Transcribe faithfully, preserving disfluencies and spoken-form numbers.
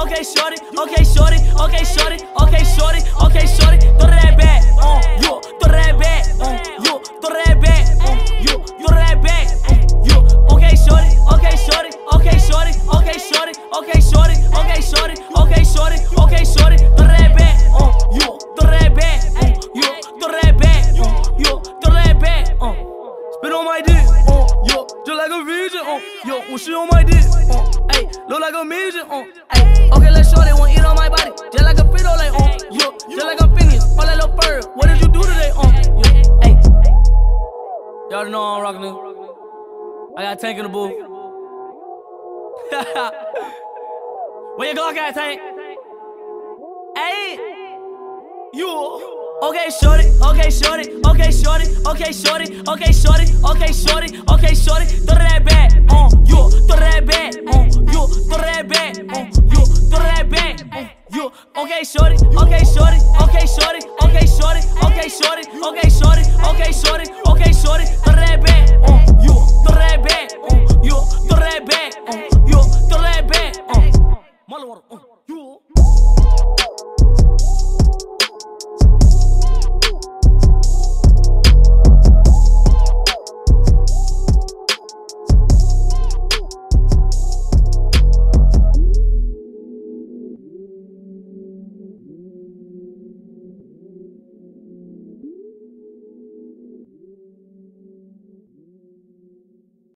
okay, shorty, okay, shorty, okay, shorty, okay, shorty, okay, shorty, throw that back, uh, you, throw that back, uh, you, throw that back, uh, you, throw that back, uh, you, okay, shorty, okay, shorty, okay, shorty, okay, shorty, okay, shorty, okay, shorty, okay, shorty, okay, shorty, throw that back, uh, you, throw that back, uh, you, throw that back, uh, you, throw that back, uh, spit on my dick, uh, yo, just like a virgin, uh, yo, when she on my dick, uh, ayy, look like a midget, uh, ayy, okay, let's show they want eat on my body, just like a Frito, like, uh, yo, just like I'm Phineas, all that little bird, what did you do today, uh, yo, ayy, y'all know I'm rockin' it, I got a tank in the booth, where your Glock at, Tank? Ayy, you. Okay, shorty, okay, shorty, okay, shorty, okay, shorty, okay, shorty, okay, shorty, okay, shorty, throw that back, uh, you, throw that back, uh,